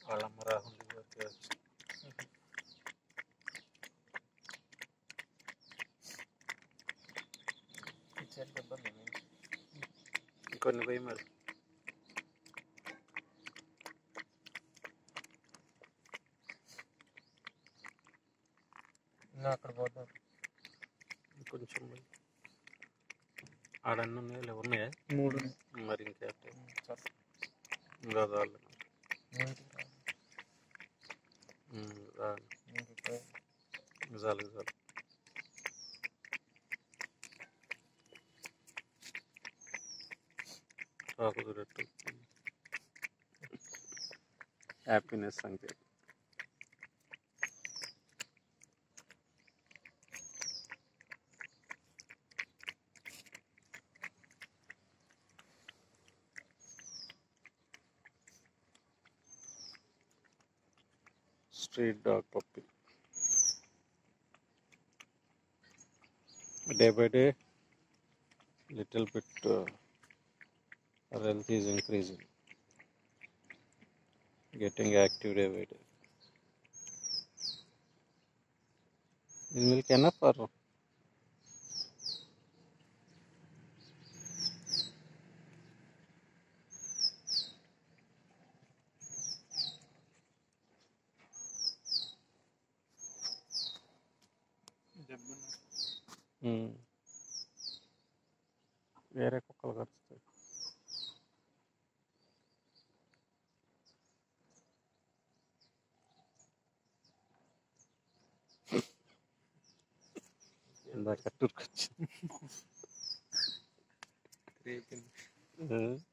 వాళ్ళమ్మ రాహుల్ కొన్ని పోయి మరి అక్కడ పోతాం కొంచెం ఆడన్నీ ఉన్నాయా ఉన్నాయా 3 మరి ఇంకా ఇంకా చాలు చాలు చాలు కుదిరట్టు హ్యాపీనెస్ అంతే street dog puppy. Day by day, little bit health is increasing. Getting active day by day. Is milk enough or? వేరే కుక్కలు కరుస్తాయి ఇందాక టూర్కి వచ్చింది